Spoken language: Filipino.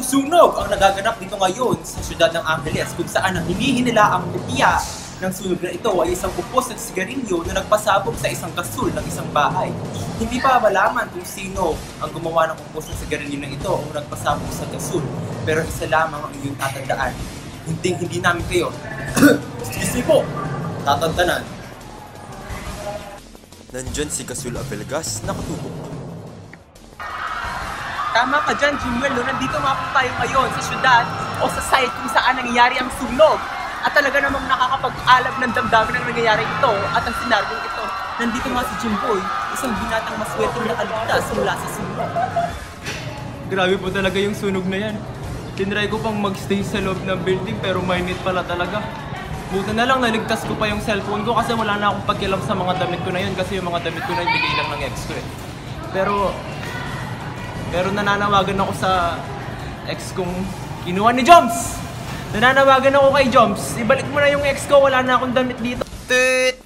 Malaking sunog ang nagaganap dito ngayon sa siyudad ng Angeles, kung saan ang hinihinila ang kopya ng sunog na ito ay isang upos ng sigarilyo na nagpasabog sa isang kasul ng isang bahay. Hindi pa malaman kung sino ang gumawa ng upos ng sigarilyo na ito o nagpasabog sa kasul, pero isa lamang ang iyong tatandaan. Hindi namin kayo excuse me po, tatantanan. Nandyan si Kasul Abelgas, nakatubok. Tama ka dyan, Jimwell. Nandito nga po tayo ngayon sa syudad o sa site kung saan nangyayari ang sunog. At talaga namang nakakapag-alab ng damdamin ang nangyayari ito at ang sinarbong ito. Nandito nga si Jimboy, isang binatang maswerteng nakaligtas mula sa sunog. Grabe po talaga yung sunog na yan. Tinry ko pang magstay sa loob ng building pero mainit pala talaga. Buti na lang naligtas ko pa yung cellphone ko kasi wala na akong pagkialam sa mga damit ko na yun kasi yung mga damit ko na yun bigay lang ng ex ko eh. Pero nananawagan ako sa ex kong kinuha ni Joms! Nananawagan ako kay Joms, ibalik mo na yung ex ko, wala na akong damit dito. Tut!